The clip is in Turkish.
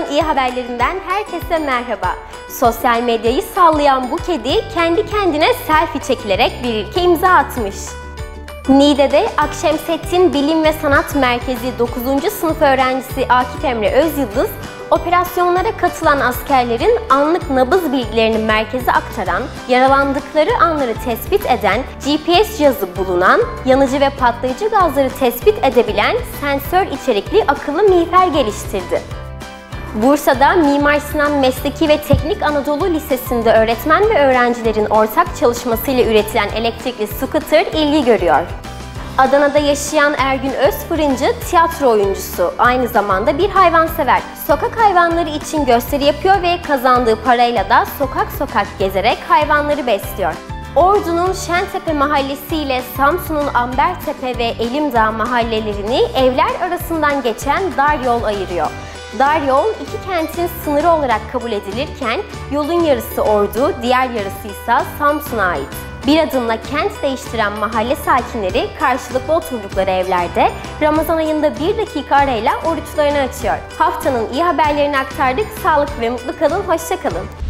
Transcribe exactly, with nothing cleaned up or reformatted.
iyi haberlerinden herkese merhaba. Sosyal medyayı sallayan bu kedi kendi kendine selfie çekilerek bir ilke imza atmış. Niğde'de Akşemseddin Bilim ve Sanat Merkezi dokuzuncu sınıf öğrencisi Akif Emre Özyıldız, operasyonlara katılan askerlerin anlık nabız bilgilerini merkeze aktaran, yaralandıkları anları tespit eden, G P S cihazı bulunan, yanıcı ve patlayıcı gazları tespit edebilen sensör içerikli akıllı miğfer geliştirdi. Bursa'da Mimar Sinan Mesleki ve Teknik Anadolu Lisesi'nde öğretmen ve öğrencilerin ortak çalışmasıyla üretilen elektrikli scooter ilgi görüyor. Adana'da yaşayan Ergün Özfırıncı tiyatro oyuncusu, aynı zamanda bir hayvansever. Sokak hayvanları için gösteri yapıyor ve kazandığı parayla da sokak sokak gezerek hayvanları besliyor. Ordu'nun Şentepe Mahallesi ile Samsun'un Ambertepe ve Elimdağ mahallelerini evler arasından geçen dar yol ayırıyor. Dar yol iki kentin sınırı olarak kabul edilirken yolun yarısı Ordu, diğer yarısı ise Samsun'a ait. Bir adımla kent değiştiren mahalle sakinleri karşılıklı oturdukları evlerde Ramazan ayında bir dakika arayla oruçlarını açıyor. Haftanın iyi haberlerini aktardık. Sağlıklı ve mutlu kalın, hoşça kalın.